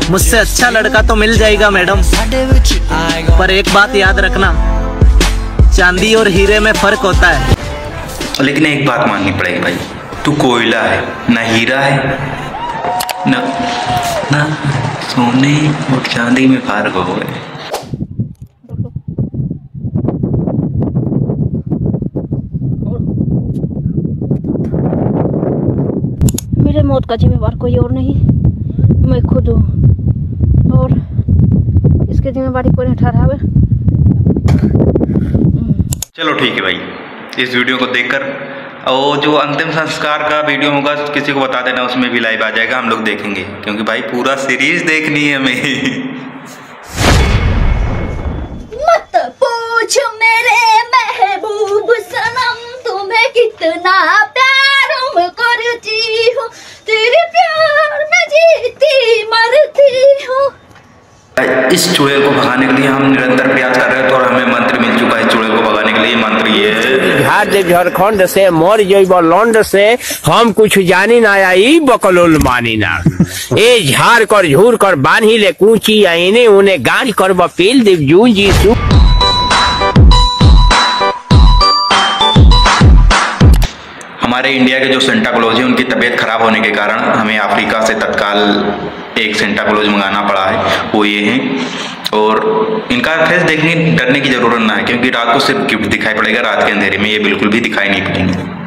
मुझसे अच्छा लड़का तो मिल जाएगा मैडम, पर एक बात याद रखना, चांदी और हीरे में फर्क होता है। लेकिन एक बात माननी पड़ेगी भाई, तू कोयला है, ना हीरा है, ना सोने और चांदी में फर्क हो गए। मेरे मौत का जिम्मेवार कोई और नहीं, मैं खुद हूँ, और इसके जिम्मेवारी कोई नहीं ठहरावे। चलो ठीक है भाई, इस वीडियो को देखकर और जो अंतिम संस्कार का वीडियो होगा किसी को बता देना, उसमें भी लाइव आ जाएगा, हम लोग देखेंगे, क्योंकि भाई पूरा सीरीज देखनी है हमें। मत पूछ मेरे महबूब सनम, तुम्हें कितना प्यार मैं करती हूँ, तेरे प्यार में जीती मरती हूँ। इस चुड़ैल को भगाने के लिए हम निरंतर प्रयास कर रहे हैं, तो हमें मंत्र मिल चुका है चुड़ैल को भगाने के लिए। मंत्र ये है, झारखंड से मोर जइब लौंड से, हम कुछ जानी ना आई बकलोल मानी ना। ए झार कर झूर कर बांधी ले कूची, आईने उन्हें गांठ कर बपेल देव जूं जी सु। हमारे इंडिया के जो सेंटा क्लॉज है उनकी तबीयत खराब होने के कारण हमें अफ्रीका से तत्काल एक सेंटा क्लॉज मंगाना पड़ा है, वो ये हैं। और इनका फेस देखने डरने की जरूरत ना है, क्योंकि रात को सिर्फ गिफ्ट दिखाई पड़ेगा, रात के अंधेरे में ये बिल्कुल भी दिखाई नहीं पड़ेंगे।